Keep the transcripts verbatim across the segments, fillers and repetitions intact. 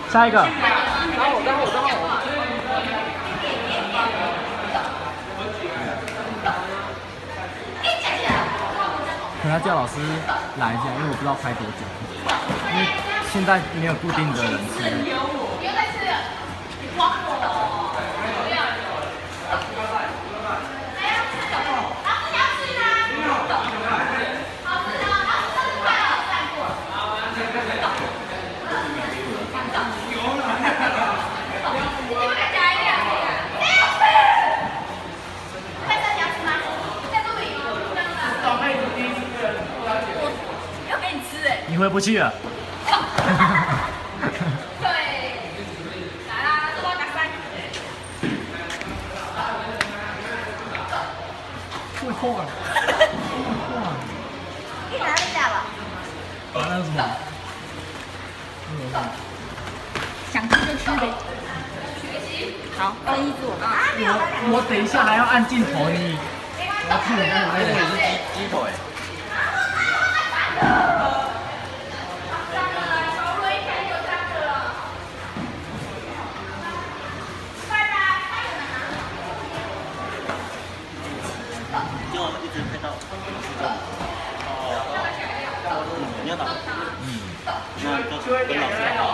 下一个。可能要叫老师来一下，因为我不知道拍多久，因为现在没有固定的人次。你回不去了。 对，来啦，做到加三。 会破了。哇！ 你拿得下吧？ 啊，那是什么？ 想吃就吃呗。好，分一组啊。 我我等一下还要按镜头，你我要看你那里面是鸡鸡腿。 就一直拍到哦，你要打，嗯，那就跟老师打。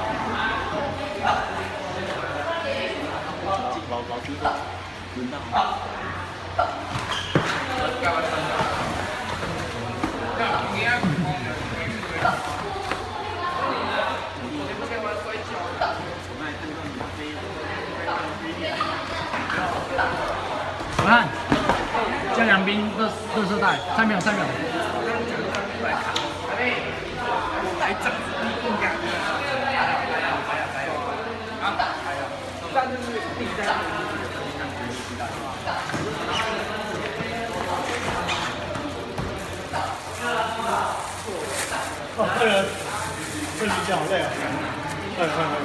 老老师的，轮到。 我看，江良斌热热色带，三秒三秒。来整。哦，这个这个好累啊！快快快！